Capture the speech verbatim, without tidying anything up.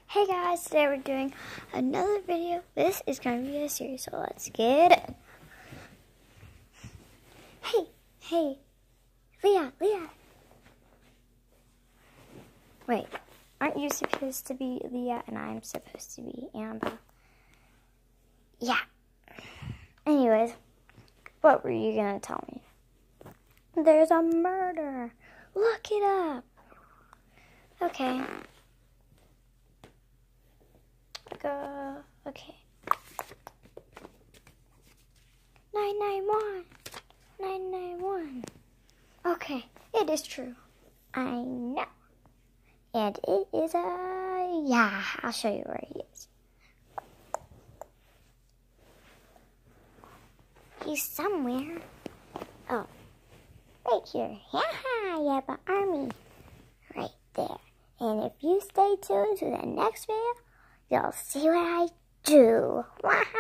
Hey guys, today we're doing another video. This is going to be a series, so let's get it. Hey, hey, Leah, Leah. Wait, aren't you supposed to be Leah and I'm supposed to be Amber? Yeah. Anyways, what were you going to tell me? There's a murder. Look it up. Okay. Go. Okay. nine nine one. nine nine one. Okay, it is true. I know. And it is a... Yeah, I'll show you where he is. He's somewhere. Oh, right here. Haha, you have an army. Right there. And if you stay tuned to the next video, you'll see what I do.